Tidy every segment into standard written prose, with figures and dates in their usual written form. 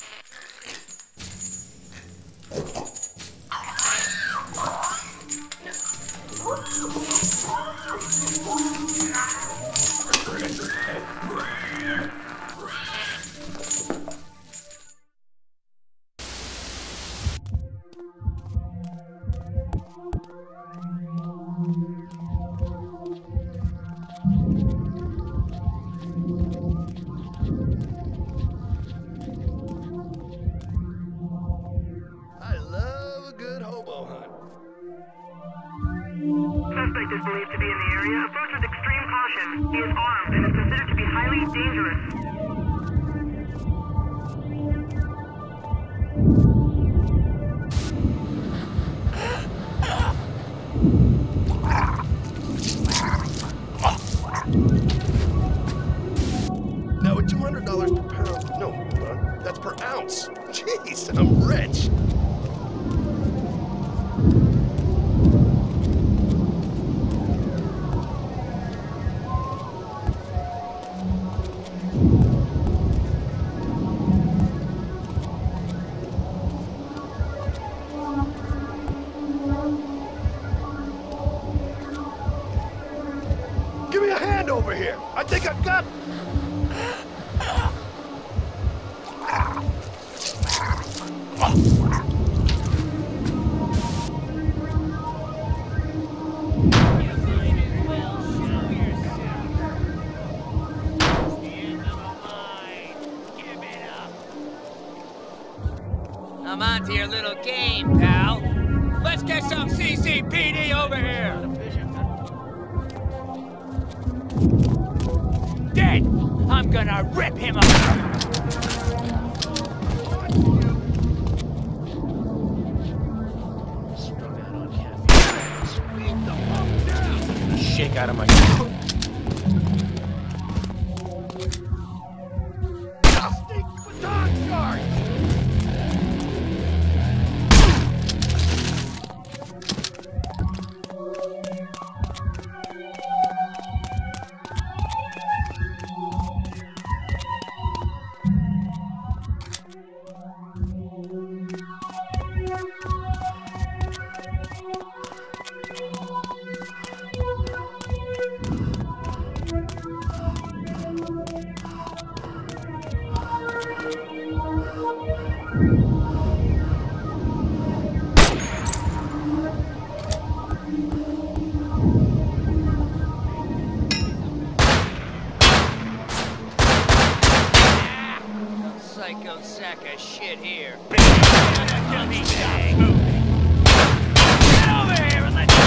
Suspect is believed to be in the area. Approach with extreme caution. He is armed and is considered to be highly dangerous. Now at $200 per pound, no, hold on, that's per ounce. Jeez, I'm rich. Give me a hand over here. I think I've got... I'm on to your little game, pal. Let's get some C.C.P.D over here! Dead! I'm gonna rip him apart! Strung out on caffeine. Speed the fuck down! Shake out of my... Dusty baton charge! Psycho sack of shit here. Get over here and let's...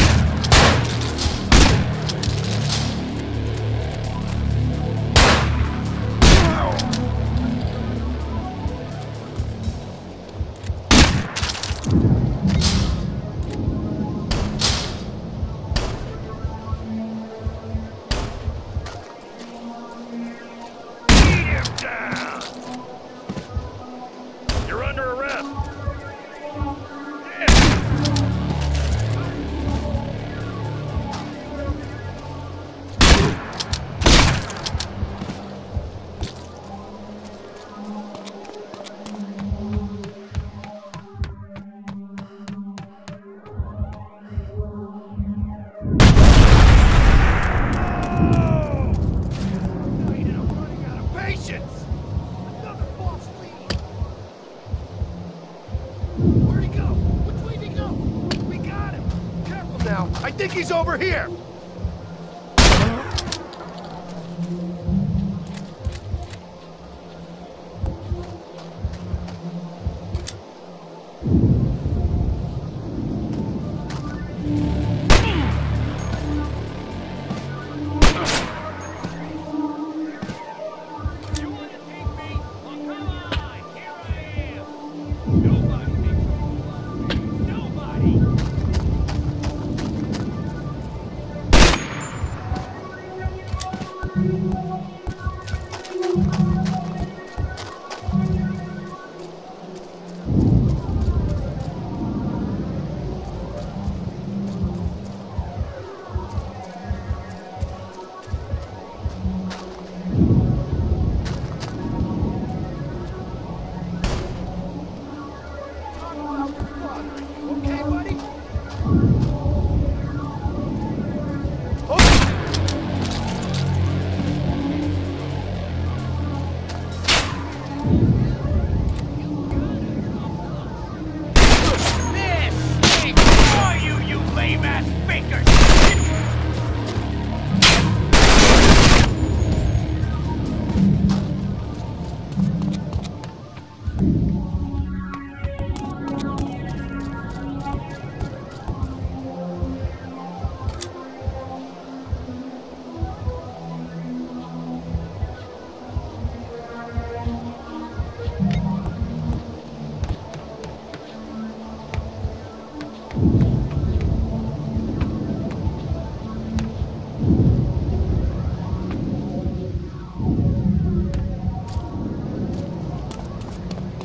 You're under arrest. I think he's over here!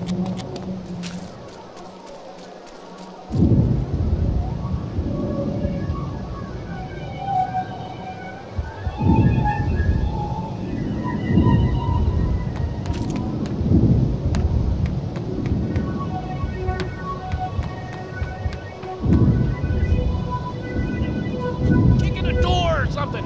Kick in the door or something!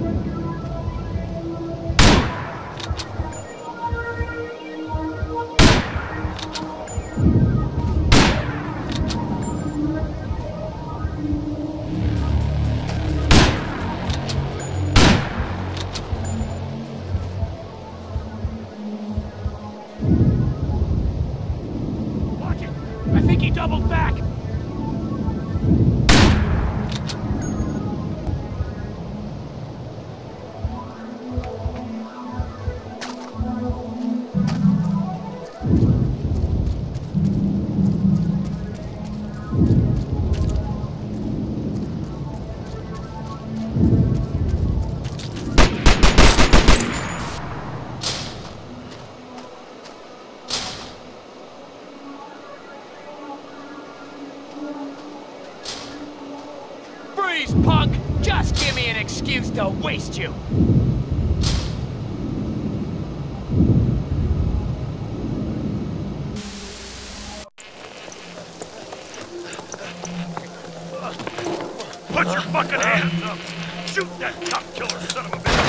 Watch it! I think he doubled back! Freeze, punk! Just give me an excuse to waste you! Put your fucking hands up! Shoot that cop killer son of a bitch!